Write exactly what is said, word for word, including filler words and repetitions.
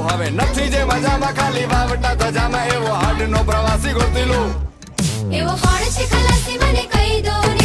હવે નથી જે મજામાં ખાલી વાવટા ધજામાં એવો હાડનો પ્રવાસી ગોતી લો એવો કોણ છે ખલાસી મને કહી દો